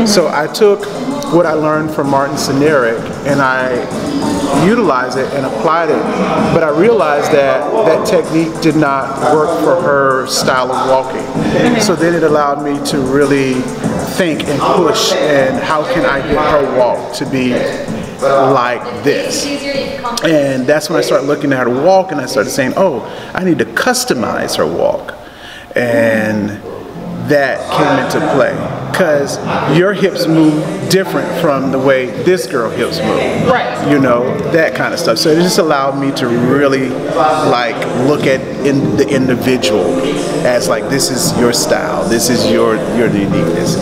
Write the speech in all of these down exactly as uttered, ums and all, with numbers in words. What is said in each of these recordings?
So I took what I learned from Martin Sinirik and I utilized it and applied it, but I realized that that technique did not work for her style of walking. So then it allowed me to really think and push, and how can I get her walk to be like this? And that's when I started looking at her walk, and I started saying, oh, I need to customize her walk. And that came into play, because your hips move different from the way this girl hips move. Right. You know, that kind of stuff. So it just allowed me to really like look at in the individual as like, this is your style, this is your your uniqueness.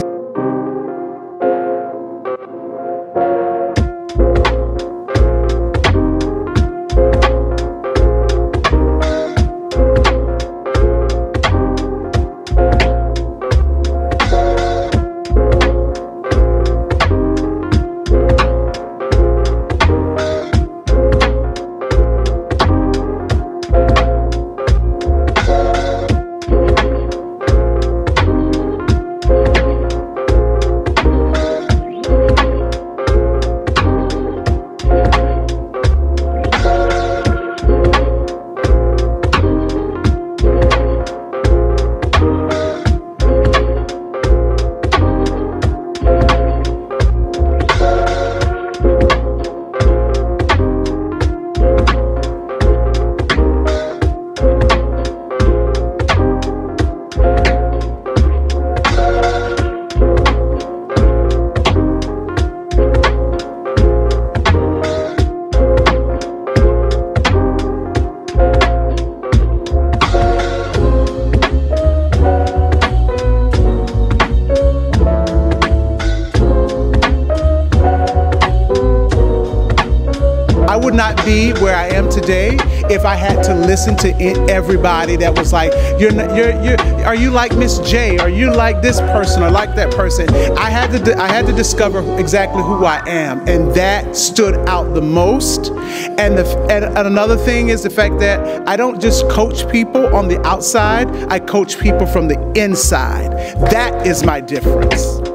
I would not be where I am today if I had to listen to everybody that was like, you're, you're, you're, are you like Miss J? Are you like this person or like that person? I had to, I had to discover exactly who I am, and that stood out the most. And, the, and, and another thing is the fact that I don't just coach people on the outside, I coach people from the inside. That is my difference.